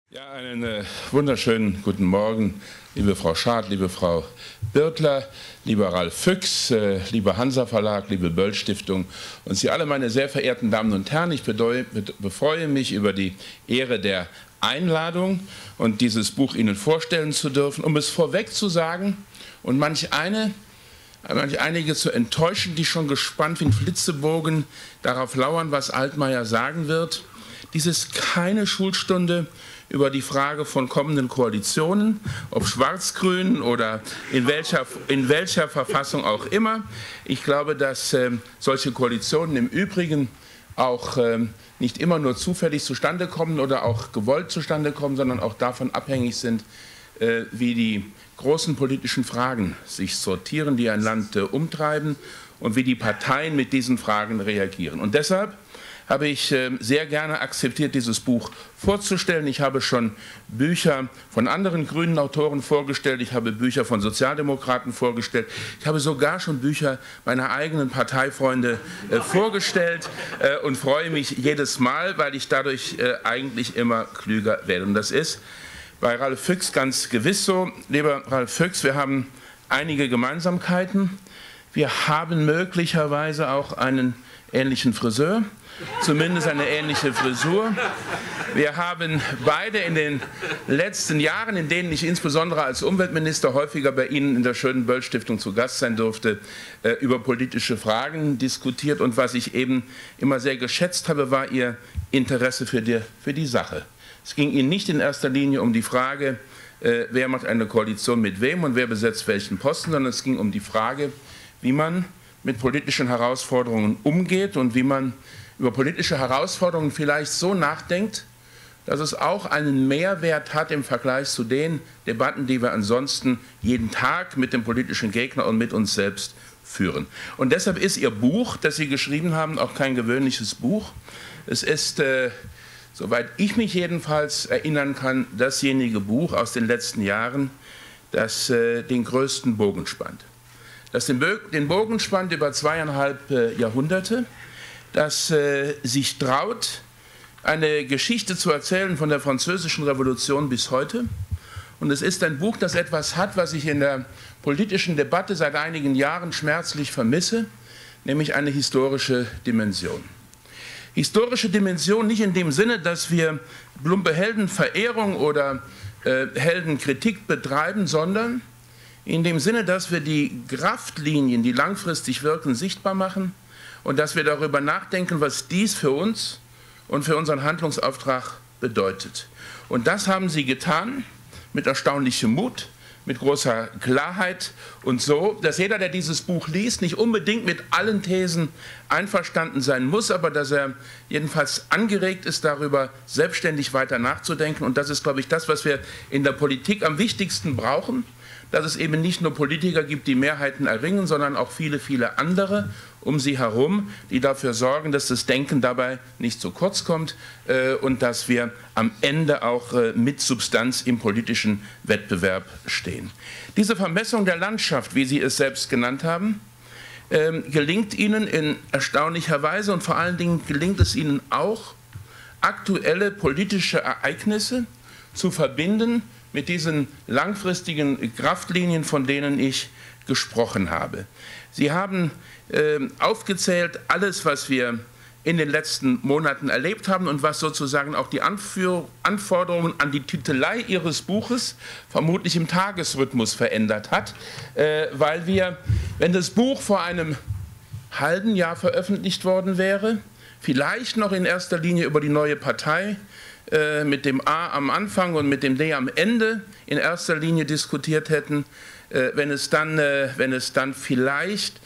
Ja, einen wunderschönen guten Morgen, liebe Frau Schad, liebe Frau Birtler, lieber Ralf Füchs, lieber Hansa Verlag, liebe Böll Stiftung und Sie alle, meine sehr verehrten Damen und Herren. Ich befreue mich über die Ehre der Einladung und dieses Buch Ihnen vorstellen zu dürfen, um es vorweg zu sagen und manch einige zu enttäuschen, die schon gespannt wie ein Flitzebogen darauf lauern, was Altmaier sagen wird. Dies ist keine Schulstunde über die Frage von kommenden Koalitionen, ob schwarz-grün oder in welcher Verfassung auch immer. Ich glaube, dass solche Koalitionen im Übrigen auch nicht immer nur zufällig zustande kommen oder auch gewollt zustande kommen, sondern auch davon abhängig sind, wie die großen politischen Fragen sich sortieren, die ein Land umtreiben und wie die Parteien mit diesen Fragen reagieren. Und deshalb habe ich sehr gerne akzeptiert, dieses Buch vorzustellen. Ich habe schon Bücher von anderen grünen Autoren vorgestellt, ich habe Bücher von Sozialdemokraten vorgestellt, ich habe sogar schon Bücher meiner eigenen Parteifreunde vorgestellt und freue mich jedes Mal, weil ich dadurch eigentlich immer klüger werde. Und das ist bei Ralf Füchs ganz gewiss so. Lieber Ralf Füchs, wir haben einige Gemeinsamkeiten. Wir haben möglicherweise auch einen ähnlichen Friseur. Zumindest eine ähnliche Frisur. Wir haben beide in den letzten Jahren, in denen ich insbesondere als Umweltminister häufiger bei Ihnen in der schönen Böll Stiftung zu Gast sein durfte, über politische Fragen diskutiert. Und was ich eben immer sehr geschätzt habe, war Ihr Interesse für die Sache. Es ging Ihnen nicht in erster Linie um die Frage, wer macht eine Koalition mit wem und wer besetzt welchen Posten, sondern es ging um die Frage, wie man mit politischen Herausforderungen umgeht und wie man über politische Herausforderungen vielleicht so nachdenkt, dass es auch einen Mehrwert hat im Vergleich zu den Debatten, die wir ansonsten jeden Tag mit dem politischen Gegner und mit uns selbst führen. Und deshalb ist Ihr Buch, das Sie geschrieben haben, auch kein gewöhnliches Buch. Es ist, soweit ich mich jedenfalls erinnern kann, dasjenige Buch aus den letzten Jahren, das den größten Bogen spannt. Das den Bogen spannt über 2,5 Jahrhunderte, das sich traut, eine Geschichte zu erzählen von der Französischen Revolution bis heute. Und es ist ein Buch, das etwas hat, was ich in der politischen Debatte seit einigen Jahren schmerzlich vermisse, nämlich eine historische Dimension. Historische Dimension nicht in dem Sinne, dass wir plumpe Heldenverehrung oder Heldenkritik betreiben, sondern in dem Sinne, dass wir die Kraftlinien, die langfristig wirken, sichtbar machen und dass wir darüber nachdenken, was dies für uns und für unseren Handlungsauftrag bedeutet. Und das haben Sie getan mit erstaunlichem Mut, mit großer Klarheit und so, dass jeder, der dieses Buch liest, nicht unbedingt mit allen Thesen einverstanden sein muss, aber dass er jedenfalls angeregt ist, darüber selbstständig weiter nachzudenken. Und das ist, glaube ich, das, was wir in der Politik am wichtigsten brauchen, dass es eben nicht nur Politiker gibt, die Mehrheiten erringen, sondern auch viele, viele andere um sie herum, die dafür sorgen, dass das Denken dabei nicht zu kurz kommt und dass wir am Ende auch mit Substanz im politischen Wettbewerb stehen. Diese Vermessung der Landschaft, wie Sie es selbst genannt haben, gelingt Ihnen in erstaunlicher Weise und vor allen Dingen gelingt es Ihnen auch, aktuelle politische Ereignisse zu verbinden mit diesen langfristigen Kraftlinien, von denen ich gesprochen habe. Sie haben aufgezählt alles, was wir in den letzten Monaten erlebt haben und was sozusagen auch die Anforderungen an die Titelei Ihres Buches vermutlich im Tagesrhythmus verändert hat, weil wir, wenn das Buch vor einem halben Jahr veröffentlicht worden wäre, vielleicht noch in erster Linie über die neue Partei mit dem A am Anfang und mit dem D am Ende in erster Linie diskutiert hätten, wenn es dann vielleicht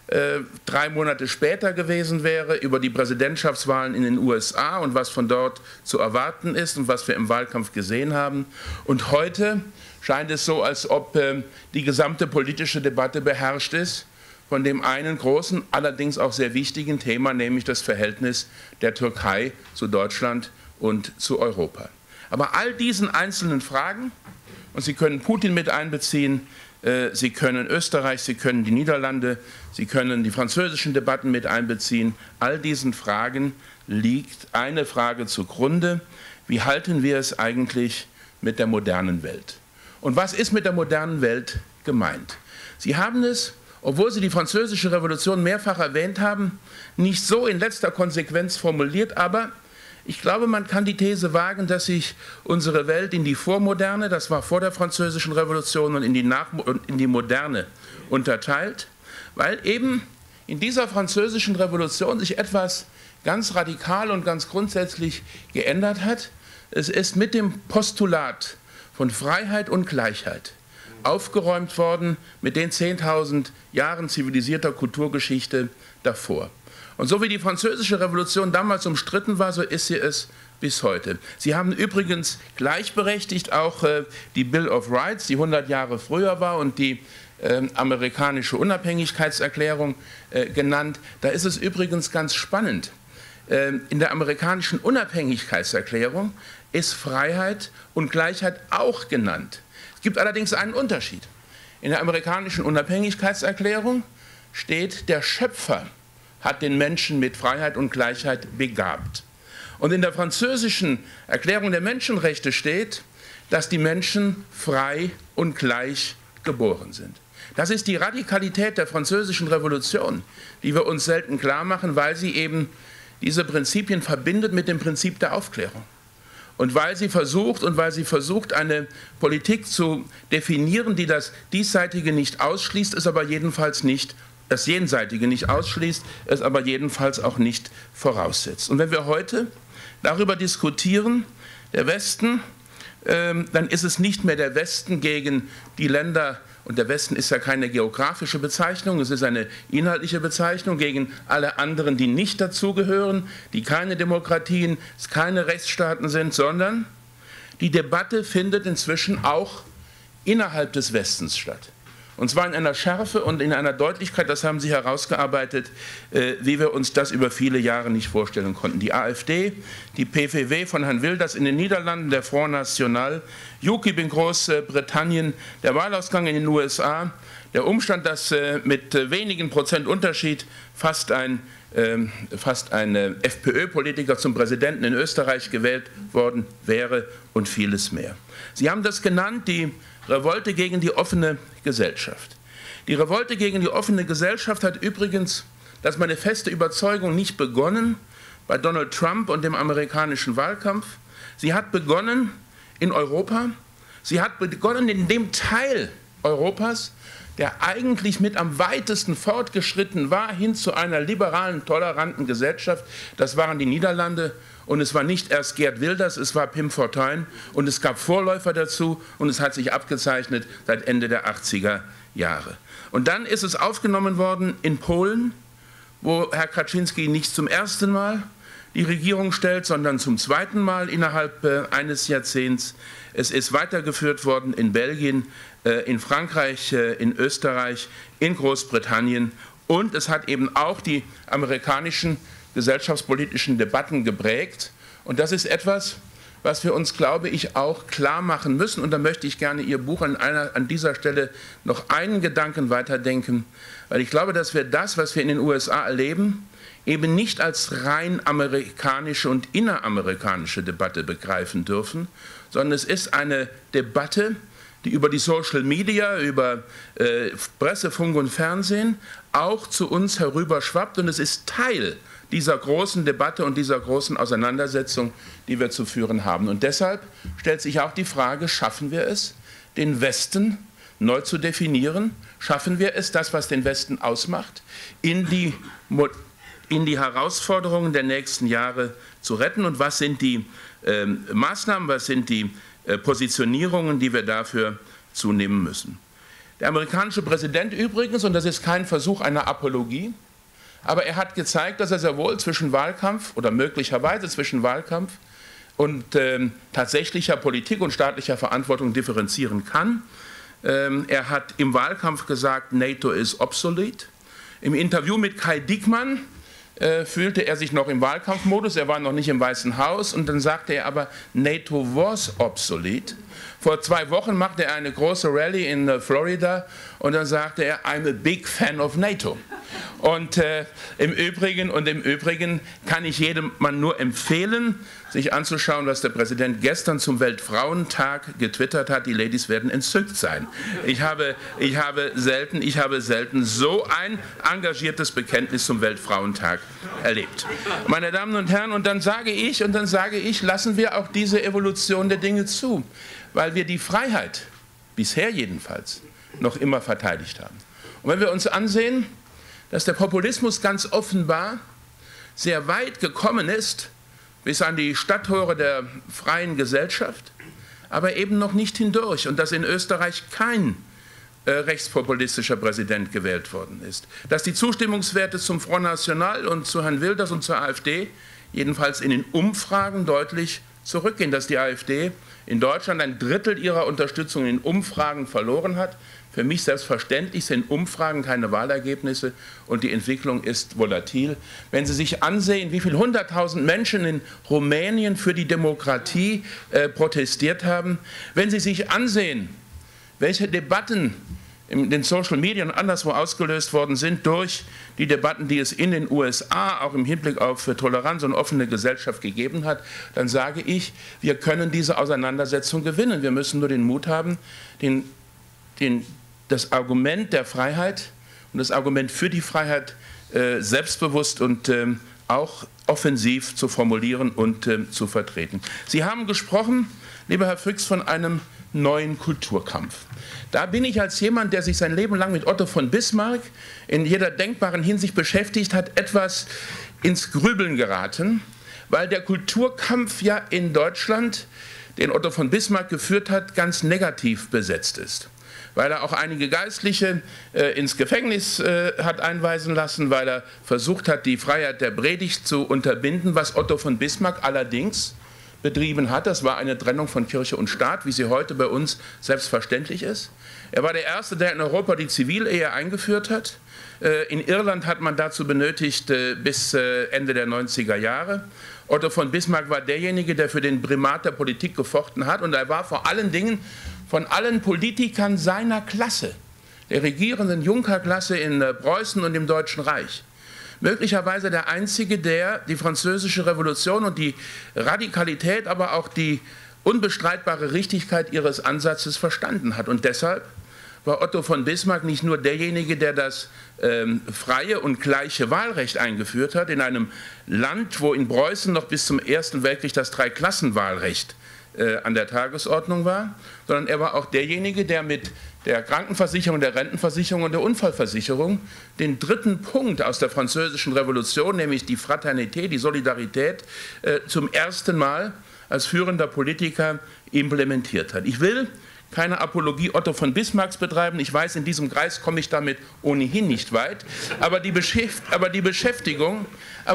3 Monate später gewesen wäre, über die Präsidentschaftswahlen in den USA und was von dort zu erwarten ist und was wir im Wahlkampf gesehen haben. Und heute scheint es so, als ob die gesamte politische Debatte beherrscht ist von dem einen großen, allerdings auch sehr wichtigen Thema, nämlich das Verhältnis der Türkei zu Deutschland und zu Europa. Aber all diesen einzelnen Fragen, und Sie können Putin mit einbeziehen, Sie können Österreich, Sie können die Niederlande, Sie können die französischen Debatten mit einbeziehen. All diesen Fragen liegt eine Frage zugrunde, wie halten wir es eigentlich mit der modernen Welt? Und was ist mit der modernen Welt gemeint? Sie haben es, obwohl Sie die Französische Revolution mehrfach erwähnt haben, nicht so in letzter Konsequenz formuliert, aber ich glaube, man kann die These wagen, dass sich unsere Welt in die Vormoderne, das war vor der Französischen Revolution, und in die Moderne unterteilt, weil eben in dieser Französischen Revolution sich etwas ganz radikal und ganz grundsätzlich geändert hat. Es ist mit dem Postulat von Freiheit und Gleichheit aufgeräumt worden mit den 10.000 Jahren zivilisierter Kulturgeschichte davor. Und so wie die Französische Revolution damals umstritten war, so ist sie es bis heute. Sie haben übrigens gleichberechtigt auch die Bill of Rights, die 100 Jahre früher war, und die amerikanische Unabhängigkeitserklärung genannt. Da ist es übrigens ganz spannend. In der amerikanischen Unabhängigkeitserklärung ist Freiheit und Gleichheit auch genannt. Es gibt allerdings einen Unterschied. In der amerikanischen Unabhängigkeitserklärung steht, der Schöpfer hat den Menschen mit Freiheit und Gleichheit begabt. Und in der französischen Erklärung der Menschenrechte steht, dass die Menschen frei und gleich geboren sind. Das ist die Radikalität der Französischen Revolution, die wir uns selten klar machen, weil sie eben diese Prinzipien verbindet mit dem Prinzip der Aufklärung. Und weil sie versucht, eine Politik zu definieren, die das Diesseitige nicht ausschließt, es aber jedenfalls nicht das Jenseitige nicht ausschließt, es aber jedenfalls auch nicht voraussetzt. Und wenn wir heute darüber diskutieren, der Westen, dann ist es nicht mehr der Westen gegen die Länder, und der Westen ist ja keine geografische Bezeichnung, es ist eine inhaltliche Bezeichnung gegen alle anderen, die nicht dazugehören, die keine Demokratien, keine Rechtsstaaten sind, sondern die Debatte findet inzwischen auch innerhalb des Westens statt. Und zwar in einer Schärfe und in einer Deutlichkeit, das haben Sie herausgearbeitet, wie wir uns das über viele Jahre nicht vorstellen konnten. Die AfD, die PVV von Herrn Wilders in den Niederlanden, der Front National, UKIP in Großbritannien, der Wahlausgang in den USA, der Umstand, dass mit wenigen Prozent Unterschied fast ein FPÖ-Politiker zum Präsidenten in Österreich gewählt worden wäre und vieles mehr. Sie haben das genannt, die Revolte gegen die offene Gesellschaft. Die Revolte gegen die offene Gesellschaft hat übrigens, das ist meine feste Überzeugung, nicht begonnen bei Donald Trump und dem amerikanischen Wahlkampf. Sie hat begonnen in Europa. Sie hat begonnen in dem Teil Europas, der eigentlich mit am weitesten fortgeschritten war hin zu einer liberalen, toleranten Gesellschaft. Das waren die Niederlande. Und es war nicht erst Geert Wilders, es war Pim Fortuyn, und es gab Vorläufer dazu, und es hat sich abgezeichnet seit Ende der 80er Jahre. Und dann ist es aufgenommen worden in Polen, wo Herr Kaczynski nicht zum ersten Mal die Regierung stellt, sondern zum zweiten Mal innerhalb eines Jahrzehnts. Es ist weitergeführt worden in Belgien, in Frankreich, in Österreich, in Großbritannien, und es hat eben auch die amerikanischen gesellschaftspolitischen Debatten geprägt. Und das ist etwas, was wir uns, glaube ich, auch klar machen müssen. Und da möchte ich gerne Ihr Buch an dieser Stelle noch einen Gedanken weiterdenken, weil ich glaube, dass wir das, was wir in den USA erleben, eben nicht als rein amerikanische und inneramerikanische Debatte begreifen dürfen, sondern es ist eine Debatte, die über die Social Media, über Presse, Funk und Fernsehen auch zu uns herüberschwappt, und es ist Teil dieser großen Debatte und dieser großen Auseinandersetzung, die wir zu führen haben. Und deshalb stellt sich auch die Frage, schaffen wir es, den Westen neu zu definieren? Schaffen wir es, das, was den Westen ausmacht, in die Herausforderungen der nächsten Jahre zu retten? Und was sind die Maßnahmen, was sind die Positionierungen, die wir dafür zunehmen müssen? Der amerikanische Präsident übrigens, und das ist kein Versuch einer Apologie, aber er hat gezeigt, dass er sehr wohl zwischen Wahlkampf oder möglicherweise zwischen Wahlkampf und tatsächlicher Politik und staatlicher Verantwortung differenzieren kann. Er hat im Wahlkampf gesagt, NATO is obsolete. Im Interview mit Kai Diekmann fühlte er sich noch im Wahlkampfmodus, er war noch nicht im Weißen Haus, und dann sagte er aber, NATO was obsolete. Vor 2 Wochen machte er eine große Rallye in Florida und dann sagte er, I'm a big fan of NATO. Und im Übrigen kann ich jedem Mann nur empfehlen, sich anzuschauen, was der Präsident gestern zum Weltfrauentag getwittert hat. Die Ladies werden entzückt sein. Ich habe selten so ein engagiertes Bekenntnis zum Weltfrauentag erlebt. Meine Damen und Herren, und dann sage ich, lassen wir auch diese Evolution der Dinge zu, weil wir die Freiheit, bisher jedenfalls, noch immer verteidigt haben. Und wenn wir uns ansehen, dass der Populismus ganz offenbar sehr weit gekommen ist, bis an die Stadttore der freien Gesellschaft, aber eben noch nicht hindurch, und dass in Österreich kein rechtspopulistischer Präsident gewählt worden ist, dass die Zustimmungswerte zum Front National und zu Herrn Wilders und zur AfD jedenfalls in den Umfragen deutlich zurückgehen, dass die AfD in Deutschland 1/3 ihrer Unterstützung in Umfragen verloren hat. Für mich selbstverständlich sind Umfragen keine Wahlergebnisse und die Entwicklung ist volatil. Wenn Sie sich ansehen, wie viele 100.000 Menschen in Rumänien für die Demokratie protestiert haben, wenn Sie sich ansehen, welche Debatten in den Social Media und anderswo ausgelöst worden sind durch die Debatten, die es in den USA auch im Hinblick auf Toleranz und offene Gesellschaft gegeben hat, dann sage ich, wir können diese Auseinandersetzung gewinnen. Wir müssen nur den Mut haben, das Argument der Freiheit und das Argument für die Freiheit selbstbewusst und auch offensiv zu formulieren und zu vertreten. Sie haben gesprochen, lieber Herr Fuchs, von einem neuen Kulturkampf. Da bin ich als jemand, der sich sein Leben lang mit Otto von Bismarck in jeder denkbaren Hinsicht beschäftigt hat, etwas ins Grübeln geraten, weil der Kulturkampf ja in Deutschland, den Otto von Bismarck geführt hat, ganz negativ besetzt ist. Weil er auch einige Geistliche ins Gefängnis hat einweisen lassen, weil er versucht hat, die Freiheit der Predigt zu unterbinden, was Otto von Bismarck allerdings betrieben hat. Das war eine Trennung von Kirche und Staat, wie sie heute bei uns selbstverständlich ist. Er war der Erste, der in Europa die Zivilehe eingeführt hat. In Irland hat man dazu benötigt bis Ende der 90er Jahre. Otto von Bismarck war derjenige, der für den Primat der Politik gefochten hat, und er war vor allen Dingen von allen Politikern seiner Klasse, der regierenden Junkerklasse in Preußen und im Deutschen Reich, möglicherweise der Einzige, der die Französische Revolution und die Radikalität, aber auch die unbestreitbare Richtigkeit ihres Ansatzes verstanden hat. Und deshalb war Otto von Bismarck nicht nur derjenige, der das freie und gleiche Wahlrecht eingeführt hat, in einem Land, wo in Preußen noch bis zum Ersten Weltkrieg das Dreiklassenwahlrecht an der Tagesordnung war, sondern er war auch derjenige, der mit der Krankenversicherung, der Rentenversicherung und der Unfallversicherung den dritten Punkt aus der Französischen Revolution, nämlich die Fraternität, die Solidarität, zum ersten Mal als führender Politiker implementiert hat. Ich will keine Apologie Otto von Bismarcks betreiben. Ich weiß, in diesem Kreis komme ich damit ohnehin nicht weit. Aber die Beschäftigung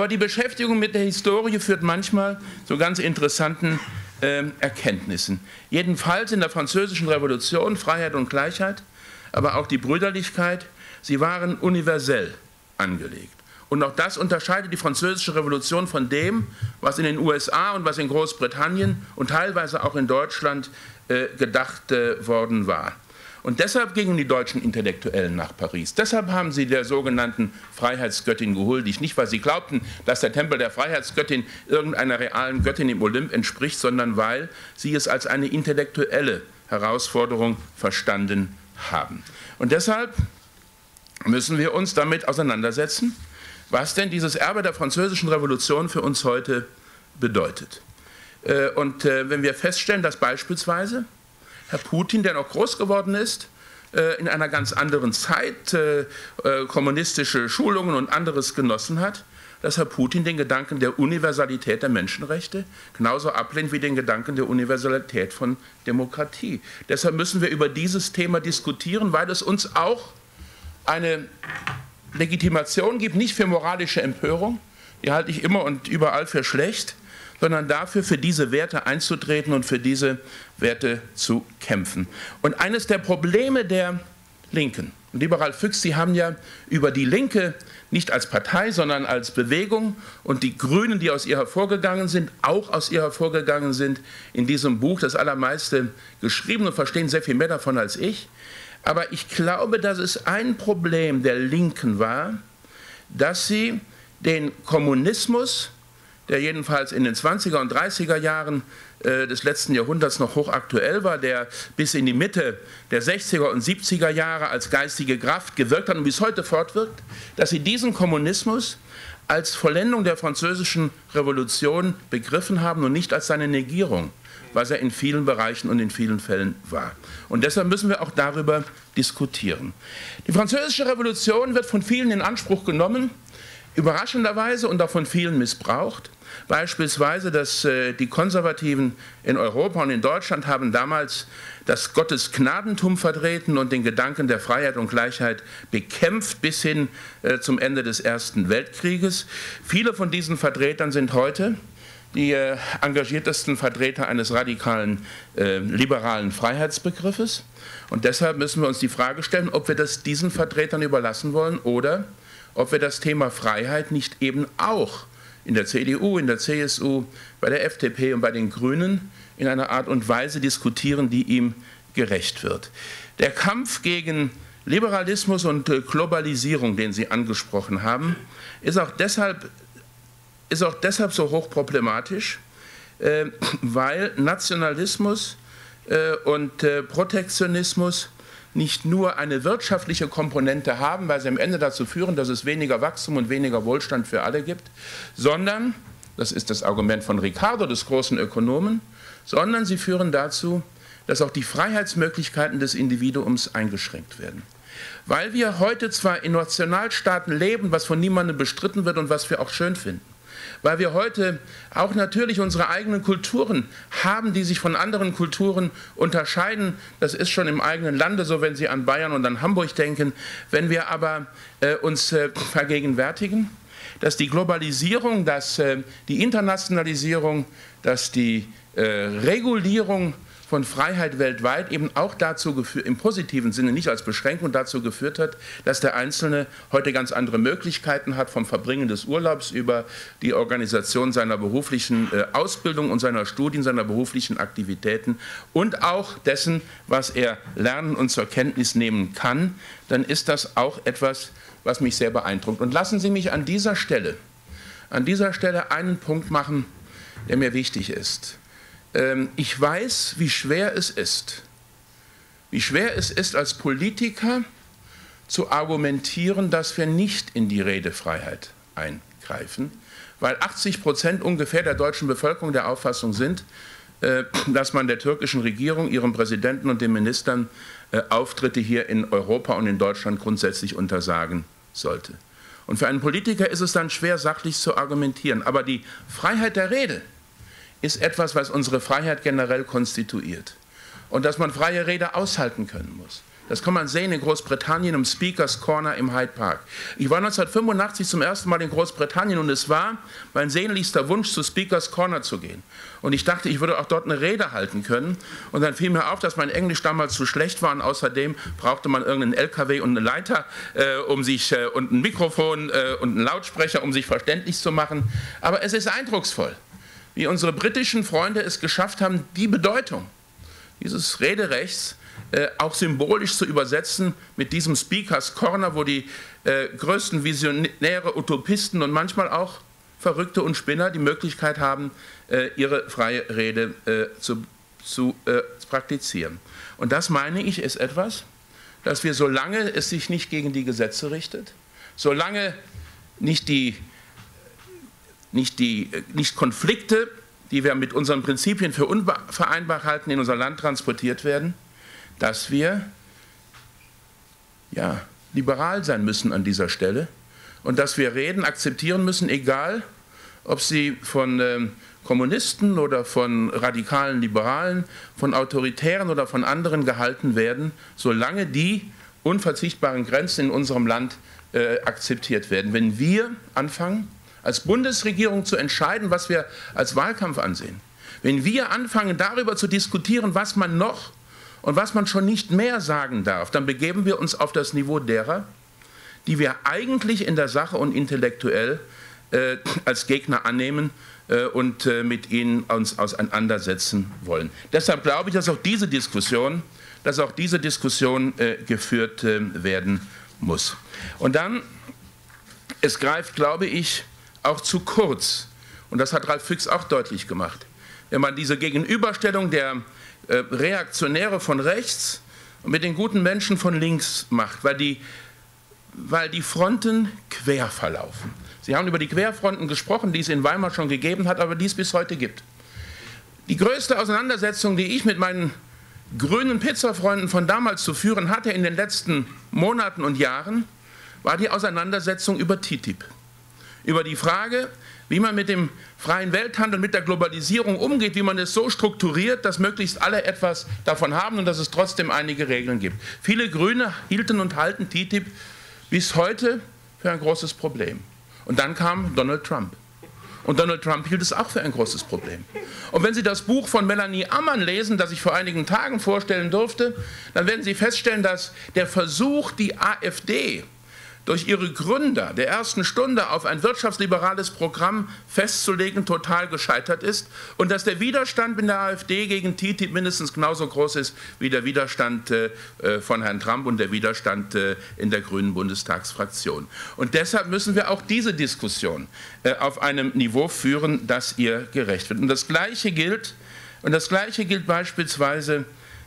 mit der Historie führt manchmal zu ganz interessanten Erkenntnissen. Jedenfalls in der Französischen Revolution, Freiheit und Gleichheit, aber auch die Brüderlichkeit, sie waren universell angelegt. Und auch das unterscheidet die Französische Revolution von dem, was in den USA und was in Großbritannien und teilweise auch in Deutschland gedacht worden war. Und deshalb gingen die deutschen Intellektuellen nach Paris. Deshalb haben sie der sogenannten Freiheitsgöttin gehuldigt. Nicht, weil sie glaubten, dass der Tempel der Freiheitsgöttin irgendeiner realen Göttin im Olymp entspricht, sondern weil sie es als eine intellektuelle Herausforderung verstanden haben. Und deshalb müssen wir uns damit auseinandersetzen, was denn dieses Erbe der Französischen Revolution für uns heute bedeutet. Und wenn wir feststellen, dass beispielsweise Herr Putin, der noch groß geworden ist, in einer ganz anderen Zeit kommunistische Schulungen und anderes genossen hat, dass Herr Putin den Gedanken der Universalität der Menschenrechte genauso ablehnt wie den Gedanken der Universalität von Demokratie. Deshalb müssen wir über dieses Thema diskutieren, weil es uns auch eine Legitimation gibt, nicht für moralische Empörung, die halte ich immer und überall für schlecht, sondern dafür, für diese Werte einzutreten und für diese Werte zu kämpfen. Und eines der Probleme der Linken, und lieber Ralf Fuchs, Sie haben ja über die Linke nicht als Partei, sondern als Bewegung, und die Grünen, die aus ihr hervorgegangen sind, auch aus ihr hervorgegangen sind, in diesem Buch das allermeiste geschrieben und verstehen sehr viel mehr davon als ich. Aber ich glaube, dass es ein Problem der Linken war, dass sie den Kommunismus, der jedenfalls in den 20er und 30er Jahren des letzten Jahrhunderts noch hochaktuell war, der bis in die Mitte der 60er und 70er Jahre als geistige Kraft gewirkt hat und bis heute fortwirkt, dass sie diesen Kommunismus als Vollendung der Französischen Revolution begriffen haben und nicht als seine Negierung, was er in vielen Bereichen und in vielen Fällen war. Und deshalb müssen wir auch darüber diskutieren. Die Französische Revolution wird von vielen in Anspruch genommen, überraschenderweise, und auch von vielen missbraucht. Beispielsweise, dass die Konservativen in Europa und in Deutschland haben damals das Gottesgnadentum vertreten und den Gedanken der Freiheit und Gleichheit bekämpft bis hin zum Ende des Ersten Weltkrieges. Viele von diesen Vertretern sind heute die engagiertesten Vertreter eines radikalen liberalen Freiheitsbegriffes. Und deshalb müssen wir uns die Frage stellen, ob wir das diesen Vertretern überlassen wollen oder ob wir das Thema Freiheit nicht eben auch in der CDU, in der CSU, bei der FDP und bei den Grünen in einer Art und Weise diskutieren, die ihm gerecht wird. Der Kampf gegen Liberalismus und Globalisierung, den Sie angesprochen haben, ist auch deshalb so hochproblematisch, weil Nationalismus und Protektionismus nicht nur eine wirtschaftliche Komponente haben, weil sie am Ende dazu führen, dass es weniger Wachstum und weniger Wohlstand für alle gibt, sondern, das ist das Argument von Ricardo, des großen Ökonomen, sondern sie führen dazu, dass auch die Freiheitsmöglichkeiten des Individuums eingeschränkt werden. Weil wir heute zwar in Nationalstaaten leben, was von niemandem bestritten wird und was wir auch schön finden, weil wir heute auch natürlich unsere eigenen Kulturen haben, die sich von anderen Kulturen unterscheiden. Das ist schon im eigenen Lande so, wenn Sie an Bayern und an Hamburg denken. Wenn wir aber uns vergegenwärtigen, dass die Globalisierung, dass die Internationalisierung, dass die Regulierung von Freiheit weltweit eben auch dazu geführt, im positiven Sinne, nicht als Beschränkung, dazu geführt hat, dass der Einzelne heute ganz andere Möglichkeiten hat, vom Verbringen des Urlaubs über die Organisation seiner beruflichen Ausbildung und seiner Studien, seiner beruflichen Aktivitäten und auch dessen, was er lernen und zur Kenntnis nehmen kann, dann ist das auch etwas, was mich sehr beeindruckt. Und lassen Sie mich an dieser Stelle einen Punkt machen, der mir wichtig ist. Ich weiß, wie schwer es ist als Politiker zu argumentieren, dass wir nicht in die Redefreiheit eingreifen, weil 80% ungefähr der deutschen Bevölkerung der Auffassung sind, dass man der türkischen Regierung, ihrem Präsidenten und den Ministern Auftritte hier in Europa und in Deutschland grundsätzlich untersagen sollte. Und für einen Politiker ist es dann schwer, sachlich zu argumentieren. Aber die Freiheit der Rede ist etwas, was unsere Freiheit generell konstituiert. Und dass man freie Rede aushalten können muss. Das kann man sehen in Großbritannien im Speakers Corner im Hyde Park. Ich war 1985 zum ersten Mal in Großbritannien und es war mein sehnlichster Wunsch, zu Speakers Corner zu gehen. Und ich dachte, ich würde auch dort eine Rede halten können. Und dann fiel mir auf, dass mein Englisch damals zu schlecht war und außerdem brauchte man irgendeinen LKW und eine Leiter und ein Mikrofon und einen Lautsprecher, um sich verständlich zu machen. Aber es ist eindrucksvoll, wie unsere britischen Freunde es geschafft haben, die Bedeutung dieses Rederechts auch symbolisch zu übersetzen mit diesem Speakers Corner, wo die größten Visionäre, Utopisten und manchmal auch Verrückte und Spinner die Möglichkeit haben, ihre freie Rede zu praktizieren. Und das, meine ich, ist etwas, dass wir, solange es sich nicht gegen die Gesetze richtet, solange nicht Konflikte, die wir mit unseren Prinzipien für unvereinbar halten, in unser Land transportiert werden, dass wir liberal sein müssen an dieser Stelle und dass wir Reden akzeptieren müssen, egal ob sie von Kommunisten oder von radikalen Liberalen, von Autoritären oder von anderen gehalten werden, solange die unverzichtbaren Grenzen in unserem Land akzeptiert werden. Wenn wir anfangen, als Bundesregierung zu entscheiden, was wir als Wahlkampf ansehen, wenn wir anfangen, darüber zu diskutieren, was man noch und was man schon nicht mehr sagen darf, dann begeben wir uns auf das Niveau derer, die wir eigentlich in der Sache und intellektuell als Gegner annehmen und mit ihnen uns auseinandersetzen wollen. Deshalb glaube ich, dass auch diese Diskussion geführt werden muss. Und dann, es greift, glaube ich, auch zu kurz, und das hat Ralf Füchs auch deutlich gemacht, wenn man diese Gegenüberstellung der Reaktionäre von rechts mit den guten Menschen von links macht, weil die Fronten quer verlaufen. Sie haben über die Querfronten gesprochen, die es in Weimar schon gegeben hat, aber die es bis heute gibt. Die größte Auseinandersetzung, die ich mit meinen grünen Pizzafreunden von damals zu führen hatte in den letzten Monaten und Jahren, war die Auseinandersetzung über TTIP. Über die Frage, wie man mit dem freien Welthandel, mit der Globalisierung umgeht, wie man es so strukturiert, dass möglichst alle etwas davon haben und dass es trotzdem einige Regeln gibt. Viele Grüne hielten und halten TTIP bis heute für ein großes Problem. Und dann kam Donald Trump. Und Donald Trump hielt es auch für ein großes Problem. Und wenn Sie das Buch von Melanie Ammann lesen, das ich vor einigen Tagen vorstellen durfte, dann werden Sie feststellen, dass der Versuch, die AfD durch ihre Gründer der ersten Stunde auf ein wirtschaftsliberales Programm festzulegen, total gescheitert ist und dass der Widerstand in der AfD gegen TTIP mindestens genauso groß ist wie der Widerstand von Herrn Trump und der Widerstand in der grünen Bundestagsfraktion. Und deshalb müssen wir auch diese Diskussion auf einem Niveau führen, das ihr gerecht wird. Und das Gleiche gilt beispielsweise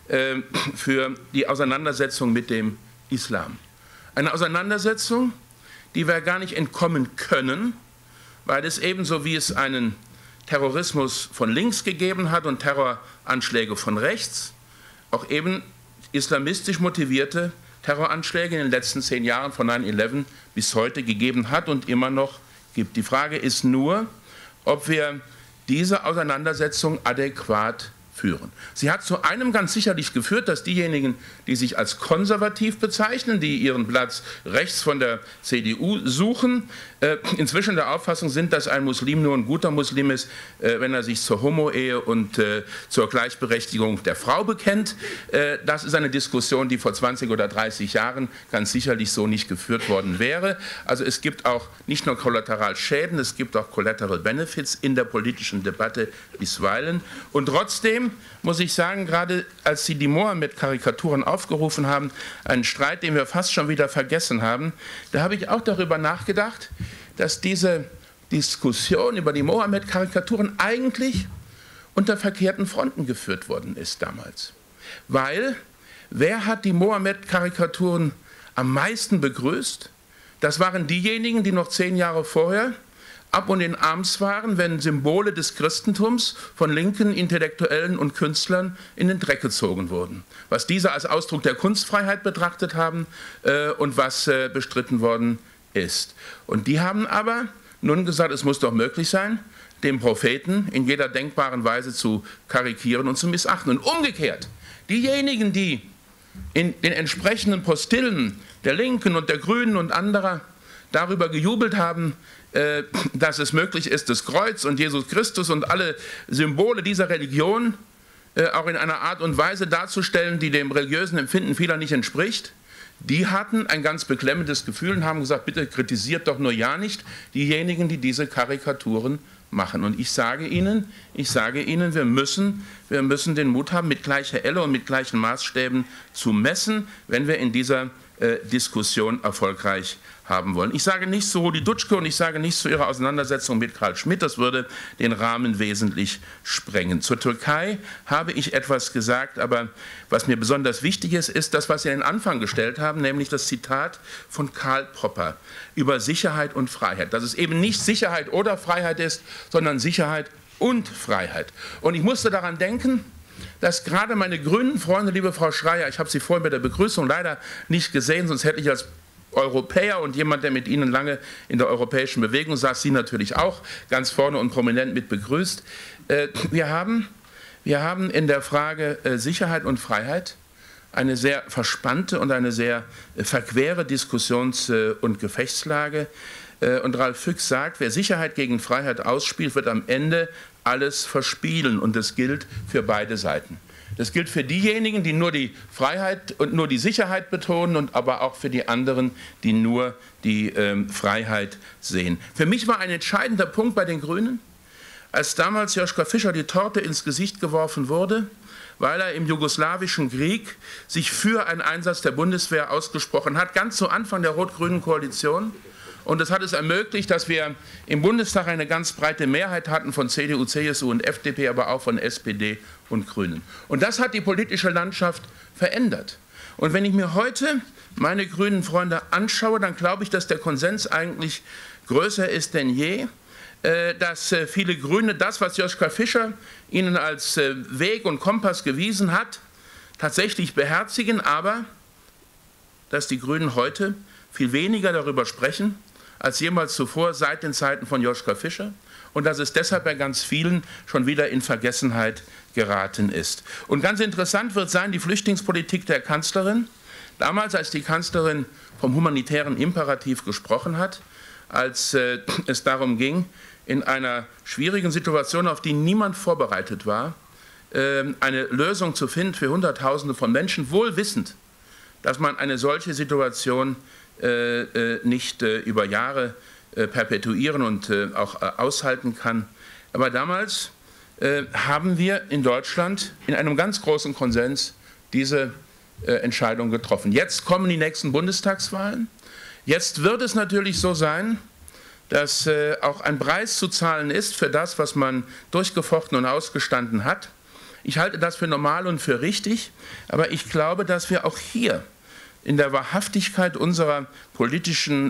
für die Auseinandersetzung mit dem Islam. Eine Auseinandersetzung, die wir gar nicht entkommen können, weil es ebenso wie es einen Terrorismus von links gegeben hat und Terroranschläge von rechts, auch eben islamistisch motivierte Terroranschläge in den letzten 10 Jahren von 9/11 bis heute gegeben hat und immer noch gibt. Die Frage ist nur, ob wir diese Auseinandersetzung adäquat führen. Sie hat zu einem ganz sicherlich geführt, dass diejenigen, die sich als konservativ bezeichnen, die ihren Platz rechts von der CDU suchen, inzwischen der Auffassung sind, dass ein Muslim nur ein guter Muslim ist, wenn er sich zur Homo-Ehe und zur Gleichberechtigung der Frau bekennt. Das ist eine Diskussion, die vor 20 oder 30 Jahren ganz sicherlich so nicht geführt worden wäre. Also es gibt auch nicht nur Kollateralschäden, es gibt auch Collateral Benefits in der politischen Debatte bisweilen. Und trotzdem muss ich sagen, gerade als Sie die Mohammed-Karikaturen aufgerufen haben, einen Streit, den wir fast schon wieder vergessen haben, da habe ich auch darüber nachgedacht, dass diese Diskussion über die Mohammed-Karikaturen eigentlich unter verkehrten Fronten geführt worden ist damals. Weil, wer hat die Mohammed-Karikaturen am meisten begrüßt? Das waren diejenigen, die noch 10 Jahre vorher ab und in Arms waren, wenn Symbole des Christentums von linken Intellektuellen und Künstlern in den Dreck gezogen wurden. Was diese als Ausdruck der Kunstfreiheit betrachtet haben und was bestritten worden ist. Und die haben aber nun gesagt, es muss doch möglich sein, den Propheten in jeder denkbaren Weise zu karikieren und zu missachten. Und umgekehrt, diejenigen, die in den entsprechenden Postillen der Linken und der Grünen und anderer darüber gejubelt haben, dass es möglich ist, das Kreuz und Jesus Christus und alle Symbole dieser Religion auch in einer Art und Weise darzustellen, die dem religiösen Empfinden vieler nicht entspricht, die hatten ein ganz beklemmendes Gefühl und haben gesagt, bitte kritisiert doch nur ja nicht diejenigen, die diese Karikaturen machen. Und ich sage Ihnen, wir müssen den Mut haben, mit gleicher Elle und mit gleichen Maßstäben zu messen, wenn wir in dieser Diskussion erfolgreich haben wollen. Ich sage nichts zu Rudi Dutschke und ich sage nichts zu ihrer Auseinandersetzung mit Carl Schmitt, das würde den Rahmen wesentlich sprengen. Zur Türkei habe ich etwas gesagt, aber was mir besonders wichtig ist, ist das, was Sie an den Anfang gestellt haben, nämlich das Zitat von Karl Popper über Sicherheit und Freiheit. Dass es eben nicht Sicherheit oder Freiheit ist, sondern Sicherheit und Freiheit. Und ich musste daran denken, dass gerade meine grünen Freunde, liebe Frau Schreier, ich habe Sie vorhin bei der Begrüßung leider nicht gesehen, sonst hätte ich als Europäer und jemand, der mit Ihnen lange in der europäischen Bewegung saß, Sie natürlich auch ganz vorne und prominent mit begrüßt. Wir haben in der Frage Sicherheit und Freiheit eine sehr verspannte und eine sehr verquere Diskussions- und Gefechtslage. Und Ralf Füchs sagt, wer Sicherheit gegen Freiheit ausspielt, wird am Ende alles verspielen. Und das gilt für beide Seiten. Das gilt für diejenigen, die nur die Freiheit und nur die Sicherheit betonen, und aber auch für die anderen, die nur die Freiheit sehen. Für mich war ein entscheidender Punkt bei den Grünen, als damals Joschka Fischer die Torte ins Gesicht geworfen wurde, weil er im jugoslawischen Krieg sich für einen Einsatz der Bundeswehr ausgesprochen hat, ganz zu Anfang der rot-grünen Koalition. Und das hat es ermöglicht, dass wir im Bundestag eine ganz breite Mehrheit hatten von CDU, CSU und FDP, aber auch von SPD und Grünen. Und das hat die politische Landschaft verändert. Und wenn ich mir heute meine grünen Freunde anschaue, dann glaube ich, dass der Konsens eigentlich größer ist denn je, dass viele Grüne das, was Joschka Fischer ihnen als Weg und Kompass gewiesen hat, tatsächlich beherzigen, aber dass die Grünen heute viel weniger darüber sprechen als jemals zuvor seit den Zeiten von Joschka Fischer, und dass es deshalb bei ganz vielen schon wieder in Vergessenheit geraten ist. Und ganz interessant wird sein die Flüchtlingspolitik der Kanzlerin. Damals, als die Kanzlerin vom humanitären Imperativ gesprochen hat, als es darum ging, in einer schwierigen Situation, auf die niemand vorbereitet war, eine Lösung zu finden für Hunderttausende von Menschen, wohl wissend, dass man eine solche Situation nicht über Jahre perpetuieren und auch aushalten kann. Aber damals haben wir in Deutschland in einem ganz großen Konsens diese Entscheidung getroffen. Jetzt kommen die nächsten Bundestagswahlen. Jetzt wird es natürlich so sein, dass auch ein Preis zu zahlen ist für das, was man durchgefochten und ausgestanden hat. Ich halte das für normal und für richtig, aber ich glaube, dass wir auch hier in der Wahrhaftigkeit unseres politischen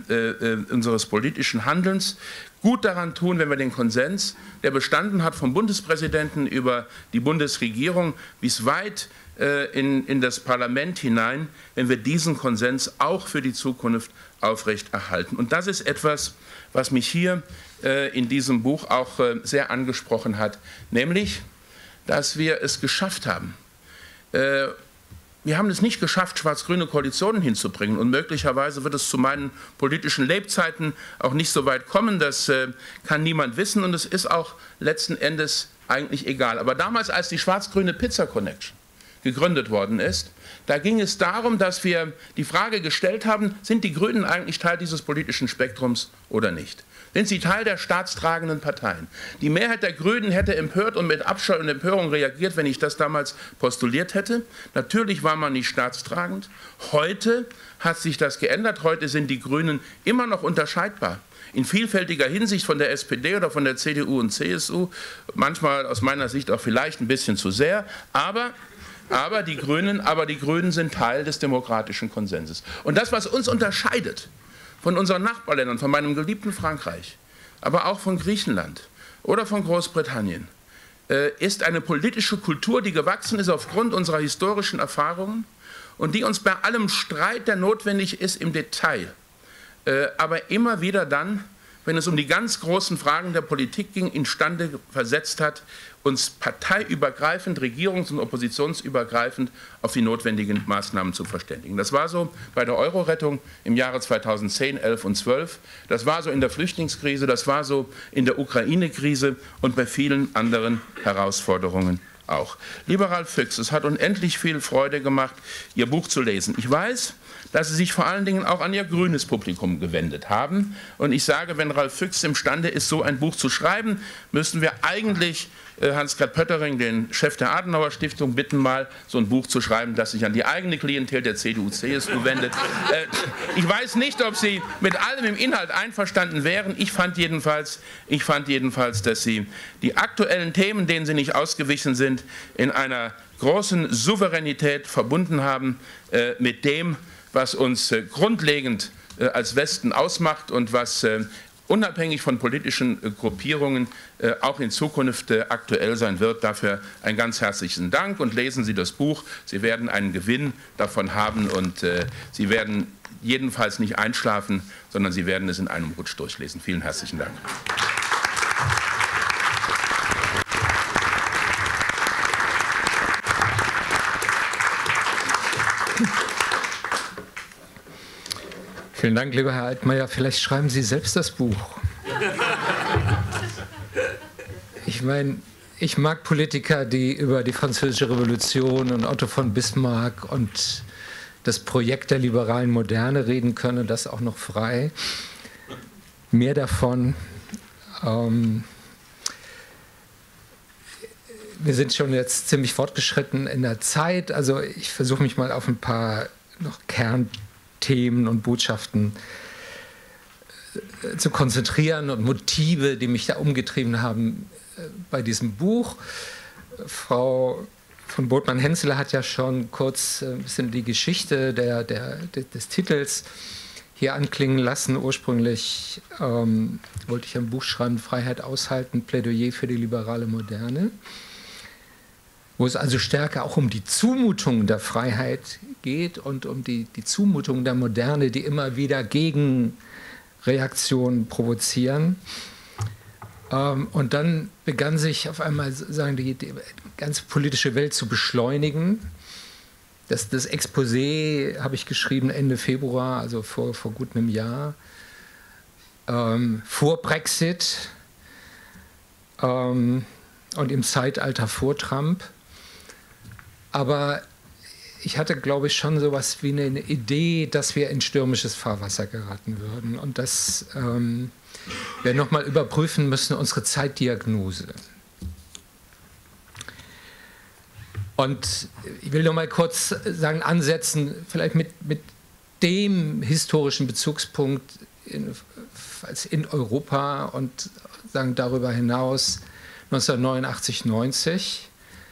Handelns gut daran tun, wenn wir den Konsens, der bestanden hat vom Bundespräsidenten über die Bundesregierung bis weit in das Parlament hinein, wenn wir diesen Konsens auch für die Zukunft aufrechterhalten. Und das ist etwas, was mich hier in diesem Buch auch sehr angesprochen hat, nämlich, dass wir es geschafft haben. Wir haben es nicht geschafft, schwarz-grüne Koalitionen hinzubringen, und möglicherweise wird es zu meinen politischen Lebzeiten auch nicht so weit kommen, das kann niemand wissen, und es ist auch letzten Endes eigentlich egal. Aber damals, als die schwarz-grüne Pizza Connection gegründet worden ist, da ging es darum, dass wir die Frage gestellt haben, sind die Grünen eigentlich Teil dieses politischen Spektrums oder nicht? Sind sie Teil der staatstragenden Parteien? Die Mehrheit der Grünen hätte empört und mit Abscheu und Empörung reagiert, wenn ich das damals postuliert hätte. Natürlich war man nicht staatstragend. Heute hat sich das geändert. Heute sind die Grünen immer noch unterscheidbar. In vielfältiger Hinsicht von der SPD oder von der CDU und CSU. Manchmal aus meiner Sicht auch vielleicht ein bisschen zu sehr. Aber die Grünen sind Teil des demokratischen Konsenses. Und das, was uns unterscheidet von unseren Nachbarländern, von meinem geliebten Frankreich, aber auch von Griechenland oder von Großbritannien, ist eine politische Kultur, die gewachsen ist aufgrund unserer historischen Erfahrungen und die uns bei allem Streit, der notwendig ist, im Detail, aber immer wieder dann, wenn es um die ganz großen Fragen der Politik ging, imstande versetzt hat, uns parteiübergreifend, regierungs- und oppositionsübergreifend auf die notwendigen Maßnahmen zu verständigen. Das war so bei der Euro-Rettung im Jahre 2010, 11 und 12. Das war so in der Flüchtlingskrise, das war so in der Ukraine-Krise und bei vielen anderen Herausforderungen auch. Lieber Ralf Füchs, es hat unendlich viel Freude gemacht, Ihr Buch zu lesen. Ich weiß, dass Sie sich vor allen Dingen auch an Ihr grünes Publikum gewendet haben. Und ich sage, wenn Ralf Füchs imstande ist, so ein Buch zu schreiben, müssen wir eigentlich Hans-Gerd Pöttering, den Chef der Adenauer Stiftung, bitten, mal so ein Buch zu schreiben, das sich an die eigene Klientel der CDU-CSU wendet. Ich weiß nicht, ob Sie mit allem im Inhalt einverstanden wären. Ich fand jedenfalls, dass Sie die aktuellen Themen, denen Sie nicht ausgewichen sind, in einer großen Souveränität verbunden haben mit dem, was uns grundlegend als Westen ausmacht und was unabhängig von politischen Gruppierungen auch in Zukunft aktuell sein wird. Dafür einen ganz herzlichen Dank, und lesen Sie das Buch. Sie werden einen Gewinn davon haben, und Sie werden jedenfalls nicht einschlafen, sondern Sie werden es in einem Rutsch durchlesen. Vielen herzlichen Dank. Vielen Dank, lieber Herr Altmaier. Vielleicht schreiben Sie selbst das Buch. Ich meine, ich mag Politiker, die über die Französische Revolution und Otto von Bismarck und das Projekt der liberalen Moderne reden können, das auch noch frei. Mehr davon. Wir sind schon jetzt ziemlich fortgeschritten in der Zeit. Also ich versuche mich mal auf ein paar noch Kernthemen und Botschaften zu konzentrieren und Motive, die mich da umgetrieben haben bei diesem Buch. Frau von Botmann-Hensele hat ja schon kurz ein bisschen die Geschichte des Titels hier anklingen lassen. Ursprünglich wollte ich ein Buch schreiben, Freiheit aushalten, Plädoyer für die liberale Moderne, wo es also stärker auch um die Zumutung der Freiheit geht und um die Zumutung der Moderne, die immer wieder Gegenreaktionen provozieren. Und dann begann sich auf einmal die ganze politische Welt zu beschleunigen. Das Exposé habe ich geschrieben Ende Februar, also vor gut einem Jahr, vor Brexit und im Zeitalter vor Trump. Aber ich hatte, glaube ich, schon so etwas wie eine Idee, dass wir in stürmisches Fahrwasser geraten würden und dass wir nochmal überprüfen müssen unsere Zeitdiagnose. Und ich will noch mal kurz sagen, ansetzen, vielleicht mit dem historischen Bezugspunkt in Europa und sagen darüber hinaus 1989, 90.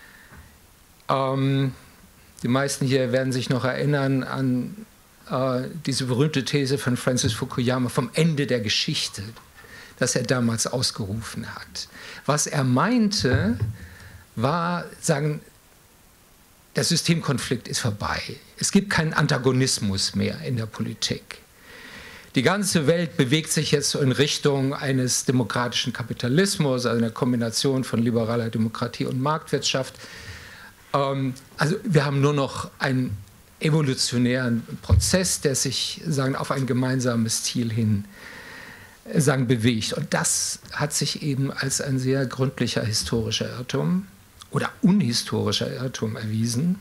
Die meisten hier werden sich noch erinnern an diese berühmte These von Francis Fukuyama vom Ende der Geschichte, das er damals ausgerufen hat. Was er meinte, war, sagen, der Systemkonflikt ist vorbei. Es gibt keinen Antagonismus mehr in der Politik. Die ganze Welt bewegt sich jetzt in Richtung eines demokratischen Kapitalismus, also einer Kombination von liberaler Demokratie und Marktwirtschaft. Also wir haben nur noch einen evolutionären Prozess, der sich sagen, auf ein gemeinsames Ziel hin sagen, bewegt. Und das hat sich eben als ein sehr gründlicher historischer Irrtum oder unhistorischer Irrtum erwiesen.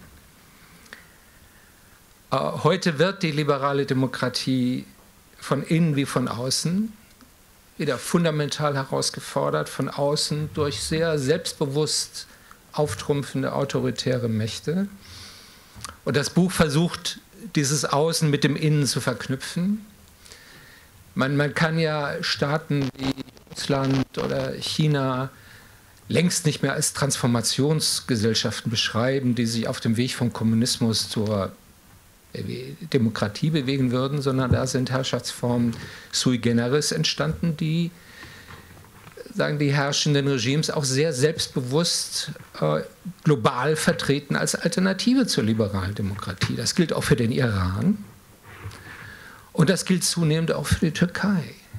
Heute wird die liberale Demokratie von innen wie von außen wieder fundamental herausgefordert, von außen durch sehr selbstbewusst auftrumpfende autoritäre Mächte. Und das Buch versucht, dieses Außen mit dem Innen zu verknüpfen. Man kann ja Staaten wie Russland oder China längst nicht mehr als Transformationsgesellschaften beschreiben, die sich auf dem Weg vom Kommunismus zur Demokratie bewegen würden, sondern da sind Herrschaftsformen sui generis entstanden, die, sagen die herrschenden Regimes, auch sehr selbstbewusst global vertreten als Alternative zur liberalen Demokratie. Das gilt auch für den Iran und das gilt zunehmend auch für die Türkei.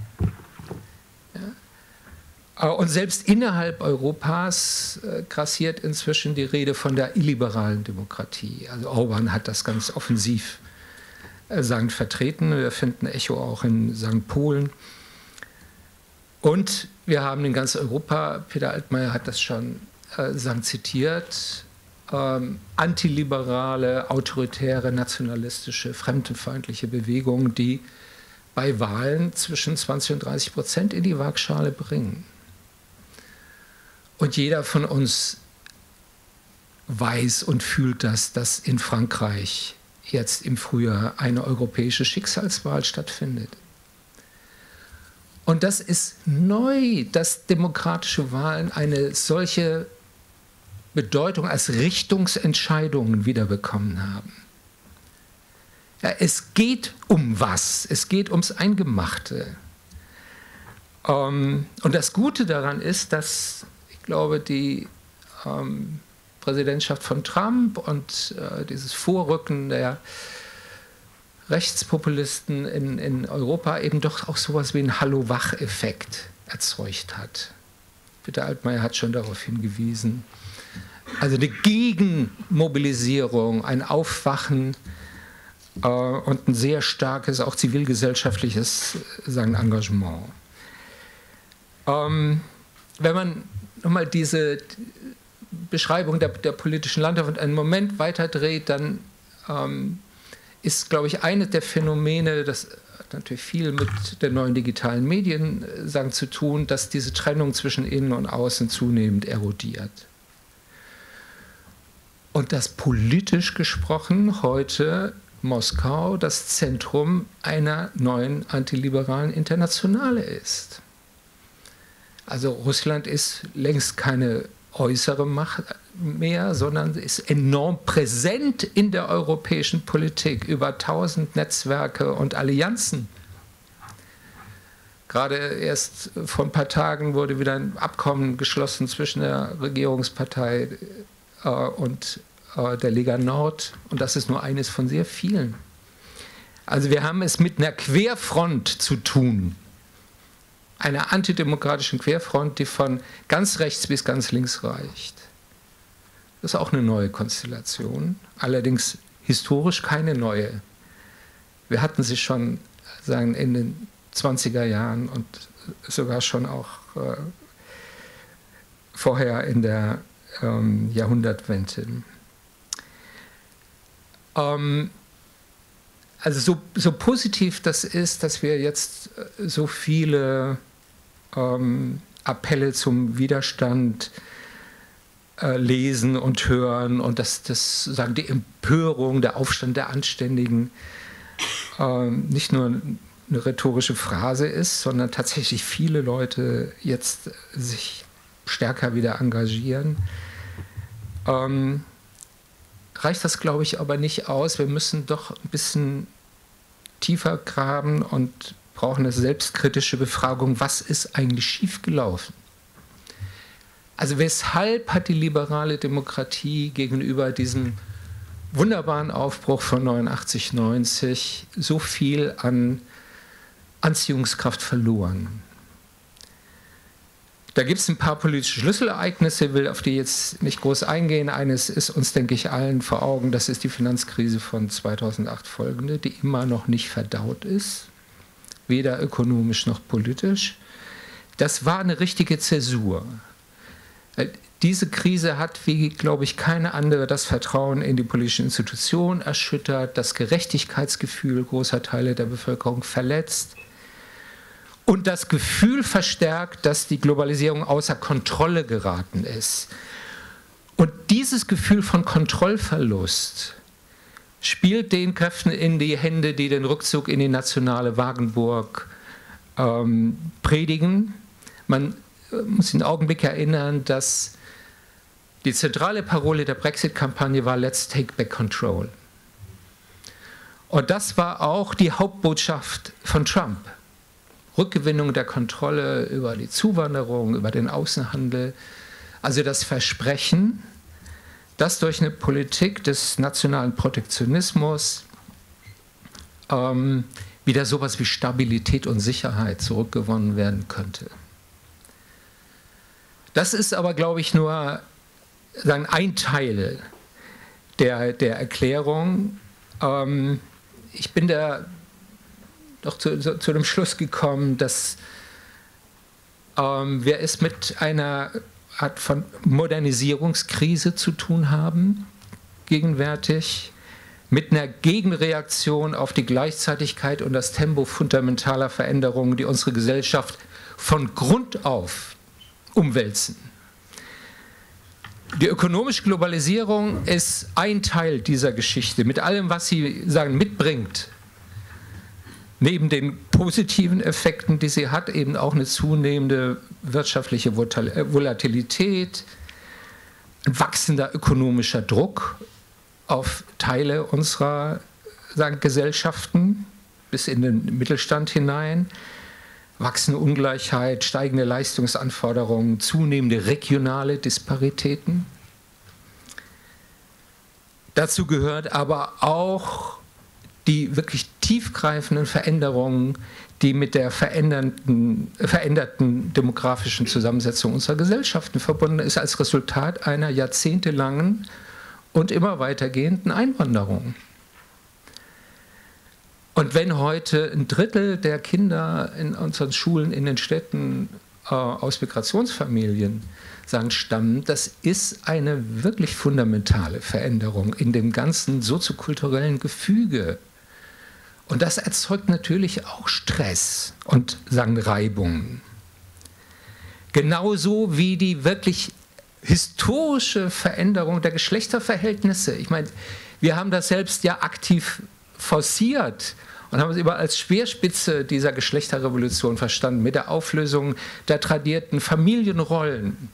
Ja? Und selbst innerhalb Europas grassiert inzwischen die Rede von der illiberalen Demokratie. Also Orban hat das ganz offensiv sagen, vertreten. Wir finden Echo auch in sagen, Polen. Und wir haben in ganz Europa, Peter Altmaier hat das schon sagen, zitiert, antiliberale, autoritäre, nationalistische, fremdenfeindliche Bewegungen, die bei Wahlen zwischen 20 und 30% in die Waagschale bringen. Und jeder von uns weiß und fühlt das, dass in Frankreich jetzt im Frühjahr eine europäische Schicksalswahl stattfindet. Und das ist neu, dass demokratische Wahlen eine solche Bedeutung als Richtungsentscheidungen wiederbekommen haben. Ja, es geht um was, es geht ums Eingemachte. Und das Gute daran ist, dass ich glaube, die Präsidentschaft von Trump und dieses Vorrücken der Rechtspopulisten in Europa eben doch auch sowas wie einen Hallo-Wach-Effekt erzeugt hat. Peter Altmaier hat schon darauf hingewiesen. Also eine Gegenmobilisierung, ein Aufwachen und ein sehr starkes, auch zivilgesellschaftliches sagen, Engagement. Wenn man nochmal diese Beschreibung der politischen Landschaft einen Moment weiterdreht, dann ist, glaube ich, eines der Phänomene, das hat natürlich viel mit den neuen digitalen Medien zu tun, dass diese Trennung zwischen Innen und Außen zunehmend erodiert. Und dass politisch gesprochen heute Moskau das Zentrum einer neuen antiliberalen Internationale ist. Also Russland ist längst keine äußere Macht mehr, sondern ist enorm präsent in der europäischen Politik über 1000 Netzwerke und Allianzen. Gerade erst vor ein paar Tagen wurde wieder ein Abkommen geschlossen zwischen der Regierungspartei und der Lega Nord, und das ist nur eines von sehr vielen. Also wir haben es mit einer Querfront zu tun, einer antidemokratischen Querfront, die von ganz rechts bis ganz links reicht. Das ist auch eine neue Konstellation, allerdings historisch keine neue. Wir hatten sie schon in den 20er Jahren und sogar schon auch vorher in der Jahrhundertwende. Also so positiv das ist, dass wir jetzt so viele Appelle zum Widerstand lesen und hören und dass die Empörung, der Aufstand der Anständigen nicht nur eine rhetorische Phrase ist, sondern tatsächlich viele Leute jetzt sich stärker wieder engagieren. Reicht das, glaube ich, aber nicht aus. Wir müssen doch ein bisschen tiefer graben und brauchen eine selbstkritische Befragung, was ist eigentlich schiefgelaufen? Also weshalb hat die liberale Demokratie gegenüber diesem wunderbaren Aufbruch von 89, 90 so viel an Anziehungskraft verloren? Da gibt es ein paar politische Schlüsselereignisse, will auf die jetzt nicht groß eingehen. Eines ist uns, denke ich, allen vor Augen, das ist die Finanzkrise von 2008 folgende, die immer noch nicht verdaut ist, weder ökonomisch noch politisch. Das war eine richtige Zäsur. Diese Krise hat, wie, glaube ich, keine andere, das Vertrauen in die politischen Institutionen erschüttert, das Gerechtigkeitsgefühl großer Teile der Bevölkerung verletzt und das Gefühl verstärkt, dass die Globalisierung außer Kontrolle geraten ist. Und dieses Gefühl von Kontrollverlust spielt den Kräften in die Hände, die den Rückzug in die nationale Wagenburg predigen. Man muss den Augenblick erinnern, dass die zentrale Parole der Brexit-Kampagne war Let's take back control. Und das war auch die Hauptbotschaft von Trump. Rückgewinnung der Kontrolle über die Zuwanderung, über den Außenhandel. Also das Versprechen, dass durch eine Politik des nationalen Protektionismus wieder sowas wie Stabilität und Sicherheit zurückgewonnen werden könnte. Das ist aber, glaube ich, nur ein Teil der Erklärung. Ich bin da doch zu dem Schluss gekommen, dass wir es mit einer Art von Modernisierungskrise zu tun haben, gegenwärtig, mit einer Gegenreaktion auf die Gleichzeitigkeit und das Tempo fundamentaler Veränderungen, die unsere Gesellschaft von Grund auf umwälzen. Die ökonomische Globalisierung ist ein Teil dieser Geschichte, mit allem, was sie mitbringt. Neben den positiven Effekten, die sie hat, eben auch eine zunehmende wirtschaftliche Volatilität, ein wachsender ökonomischer Druck auf Teile unserer Gesellschaften bis in den Mittelstand hinein, wachsende Ungleichheit, steigende Leistungsanforderungen, zunehmende regionale Disparitäten. Dazu gehört aber auch die wirklich tiefgreifenden Veränderungen, die mit der veränderten demografischen Zusammensetzung unserer Gesellschaften verbunden ist, als Resultat einer jahrzehntelangen und immer weitergehenden Einwanderung. Und wenn heute ein Drittel der Kinder in unseren Schulen in den Städten aus Migrationsfamilien stammen, das ist eine wirklich fundamentale Veränderung in dem ganzen soziokulturellen Gefüge. Und das erzeugt natürlich auch Stress und Reibungen. Genauso wie die wirklich historische Veränderung der Geschlechterverhältnisse. Ich meine, wir haben das selbst ja aktiv forciert und haben es immer als Speerspitze dieser Geschlechterrevolution verstanden, mit der Auflösung der tradierten Familienrollen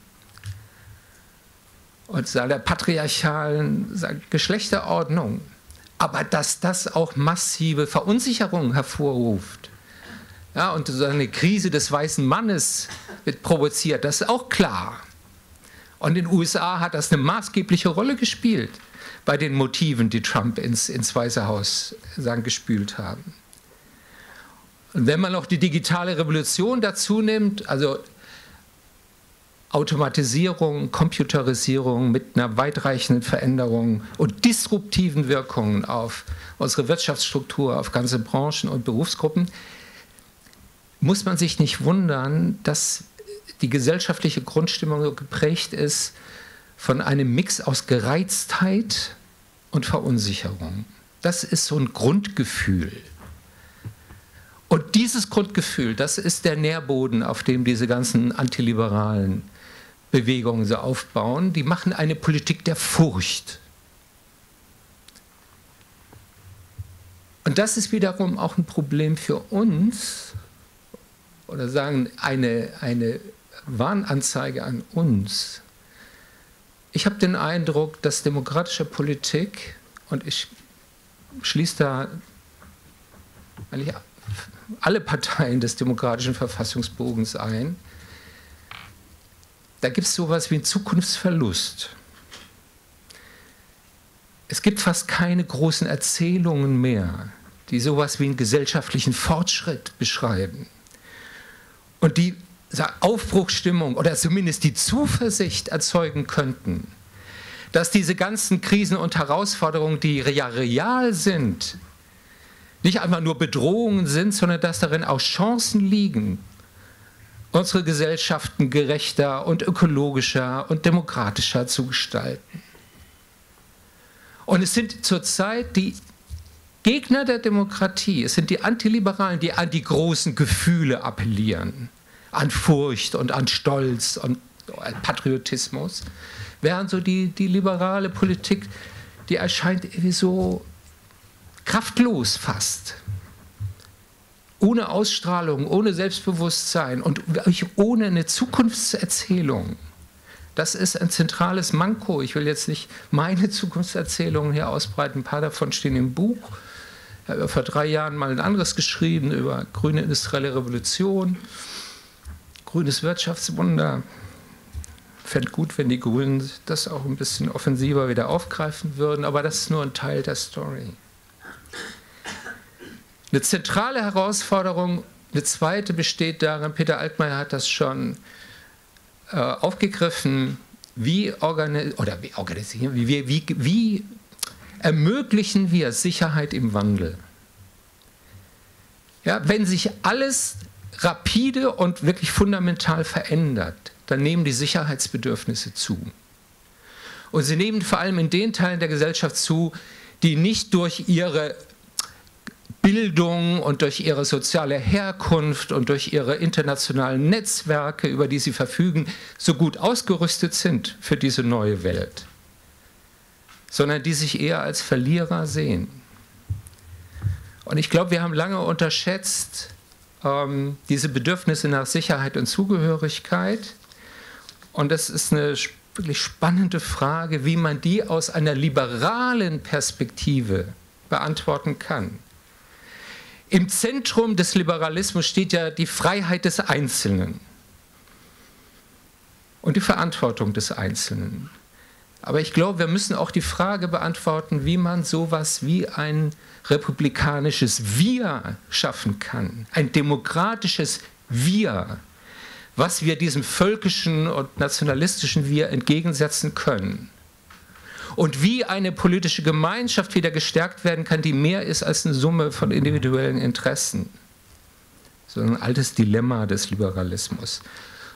und der patriarchalen Geschlechterordnung. Aber dass das auch massive Verunsicherungen hervorruft, ja, und so eine Krise des weißen Mannes wird provoziert, das ist auch klar. Und in den USA hat das eine maßgebliche Rolle gespielt bei den Motiven, die Trump ins Weiße Haus gespült haben. Und wenn man noch die digitale Revolution dazu nimmt, also Automatisierung, Computerisierung mit einer weitreichenden Veränderung und disruptiven Wirkungen auf unsere Wirtschaftsstruktur, auf ganze Branchen und Berufsgruppen, muss man sich nicht wundern, dass die gesellschaftliche Grundstimmung so geprägt ist von einem Mix aus Gereiztheit und Verunsicherung. Das ist so ein Grundgefühl. Und dieses Grundgefühl, das ist der Nährboden, auf dem diese ganzen antiliberalen Bewegungen so aufbauen. Die machen eine Politik der Furcht. Und das ist wiederum auch ein Problem für uns, oder sagen eine Warnanzeige an uns. Ich habe den Eindruck, dass demokratische Politik, und ich schließe da eigentlich alle Parteien des demokratischen Verfassungsbogens ein, da gibt es sowas wie einen Zukunftsverlust. Es gibt fast keine großen Erzählungen mehr, die sowas wie einen gesellschaftlichen Fortschritt beschreiben und die Aufbruchsstimmung oder zumindest die Zuversicht erzeugen könnten, dass diese ganzen Krisen und Herausforderungen, die ja real sind, nicht einfach nur Bedrohungen sind, sondern dass darin auch Chancen liegen, unsere Gesellschaften gerechter und ökologischer und demokratischer zu gestalten. Und es sind zurzeit die Gegner der Demokratie, es sind die Antiliberalen, die an die großen Gefühle appellieren, an Furcht und an Stolz und an Patriotismus, während so die liberale Politik, die erscheint irgendwie so kraftlos fast, ohne Ausstrahlung, ohne Selbstbewusstsein und ohne eine Zukunftserzählung. Das ist ein zentrales Manko. Ich will jetzt nicht meine Zukunftserzählungen hier ausbreiten, ein paar davon stehen im Buch. Ich habe vor 3 Jahren mal ein anderes geschrieben über grüne industrielle Revolution, grünes Wirtschaftswunder. Ich fände gut, wenn die Grünen das auch ein bisschen offensiver wieder aufgreifen würden, aber das ist nur ein Teil der Story. Eine zentrale Herausforderung, eine zweite, besteht darin, Peter Altmaier hat das schon aufgegriffen, wie ermöglichen wir Sicherheit im Wandel? Ja, wenn sich alles rapide und wirklich fundamental verändert, dann nehmen die Sicherheitsbedürfnisse zu. Und sie nehmen vor allem in den Teilen der Gesellschaft zu, die nicht durch ihre Bildung und durch ihre soziale Herkunft und durch ihre internationalen Netzwerke, über die sie verfügen, so gut ausgerüstet sind für diese neue Welt, sondern die sich eher als Verlierer sehen. Und ich glaube, wir haben lange unterschätzt diese Bedürfnisse nach Sicherheit und Zugehörigkeit. Und das ist eine wirklich spannende Frage, wie man die aus einer liberalen Perspektive beantworten kann. Im Zentrum des Liberalismus steht ja die Freiheit des Einzelnen und die Verantwortung des Einzelnen. Aber ich glaube, wir müssen auch die Frage beantworten, wie man sowas wie ein republikanisches Wir schaffen kann, ein demokratisches Wir, was wir diesem völkischen und nationalistischen Wir entgegensetzen können. Und wie eine politische Gemeinschaft wieder gestärkt werden kann, die mehr ist als eine Summe von individuellen Interessen. So ein altes Dilemma des Liberalismus.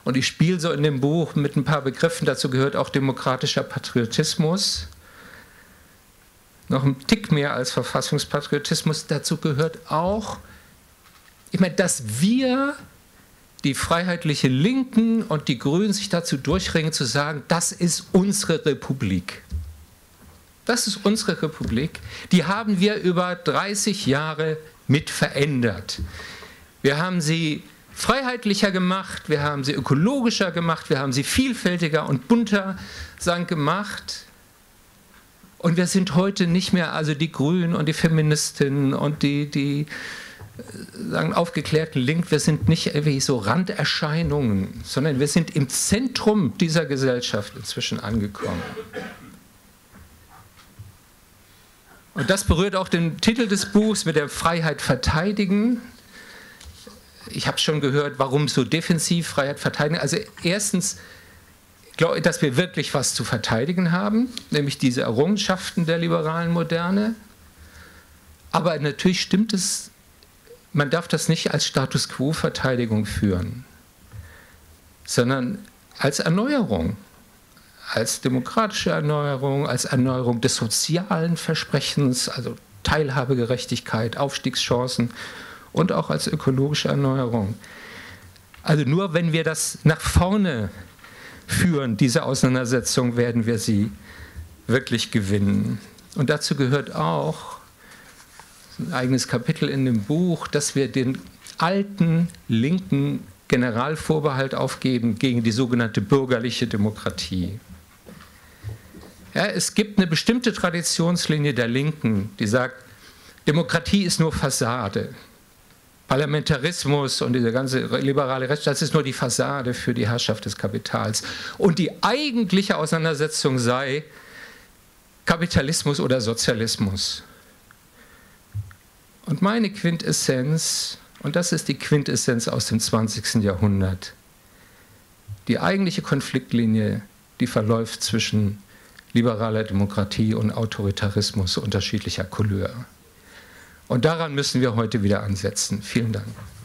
Und ich spiele so in dem Buch mit ein paar Begriffen, dazu gehört auch demokratischer Patriotismus. Noch ein Tick mehr als Verfassungspatriotismus, dazu gehört auch, ich meine, dass wir, die freiheitliche Linken und die Grünen, sich dazu durchringen zu sagen, das ist unsere Republik. Das ist unsere Republik. Die haben wir über 30 Jahre mit verändert. Wir haben sie freiheitlicher gemacht, wir haben sie ökologischer gemacht, wir haben sie vielfältiger und bunter gemacht. Und wir sind heute nicht mehr, also die Grünen und die Feministinnen und die aufgeklärten Linken, wir sind nicht irgendwie so Randerscheinungen, sondern wir sind im Zentrum dieser Gesellschaft inzwischen angekommen. Und das berührt auch den Titel des Buchs mit der Freiheit verteidigen. Ich habe schon gehört, warum so defensiv Freiheit verteidigen. Also erstens glaube ich, dass wir wirklich was zu verteidigen haben, nämlich diese Errungenschaften der liberalen Moderne. Aber natürlich stimmt es, man darf das nicht als Status-quo-Verteidigung führen, sondern als Erneuerung, als demokratische Erneuerung, als Erneuerung des sozialen Versprechens, also Teilhabegerechtigkeit, Aufstiegschancen und auch als ökologische Erneuerung. Also nur wenn wir das nach vorne führen, diese Auseinandersetzung, werden wir sie wirklich gewinnen. Und dazu gehört auch ein eigenes Kapitel in dem Buch, dass wir den alten linken Generalvorbehalt aufgeben gegen die sogenannte bürgerliche Demokratie. Ja, es gibt eine bestimmte Traditionslinie der Linken, die sagt, Demokratie ist nur Fassade. Parlamentarismus und diese ganze liberale Rechtsstaat, das ist nur die Fassade für die Herrschaft des Kapitals. Und die eigentliche Auseinandersetzung sei Kapitalismus oder Sozialismus. Und meine Quintessenz, und das ist die Quintessenz aus dem 20. Jahrhundert, die eigentliche Konfliktlinie, die verläuft zwischen liberaler Demokratie und Autoritarismus unterschiedlicher Couleur. Und daran müssen wir heute wieder ansetzen. Vielen Dank.